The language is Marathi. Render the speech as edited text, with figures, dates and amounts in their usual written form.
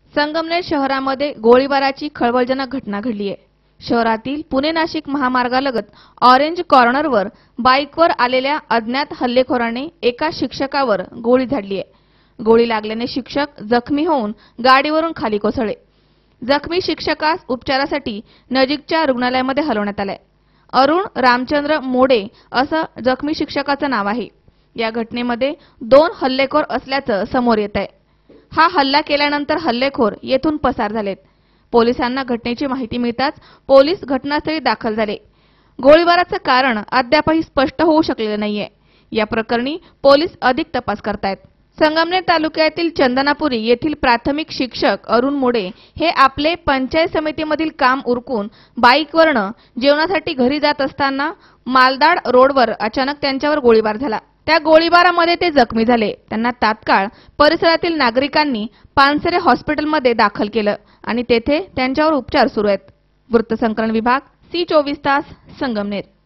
संगमनेर शहरामध्ये गोळीबाराची खळबळजनक घटना घडली आहे। शहरातील पुणे-नाशिक महामार्गालगत ऑरेंज कॉर्नरवर बाईकवर आलेल्या अज्ञात हल्लेखोराने एका शिक्षकावर गोळी झाडली आहे। गोळी लागल्याने शिक्षक जखमी होऊन गाडीवरून खाली कोसळले। जखमी शिक्षकास उपचारासाठी नजीकच्या रुग्णालयामध्ये हलवण्यात आले। अरुण रामचंद्र मोडे असं जखमी शिक्षकाचं नाव आहे। या घटनेमध्ये 2 हल्लेखोर असल्याचं समोर येत आहे। हा हल्ला केल्यानंतर हल्लेखोर येथून पसार झालेत। पोलिसांना घटनेची माहिती मिळताच पोलीस घटनास्थळी दाखल झाले। गोळीबाराचं कारण अद्यापही स्पष्ट होऊ शकलेलं नाहीये। या प्रकरणी पोलीस अधिक तपास करतायत। संगमनेर तालुक्यातील चंदनापुरी येथील प्राथमिक शिक्षक अरुण मोडे हे आपले पंचायत समितीमधील काम उरकून बाईकवरनं जेवणासाठी घरी जात असताना मालदाड रोडवर अचानक त्यांच्यावर गोळीबार झाला। त्या गोळीबारामध्ये ते जखमी झाले। त्यांना तात्काळ परिसरातील नागरिकांनी पानसरे हॉस्पिटलमध्ये दाखल केलं आणि तेथे त्यांच्यावर उपचार सुरू आहेत। वृत्तसंकलन विभाग C24 तास संगमनेर।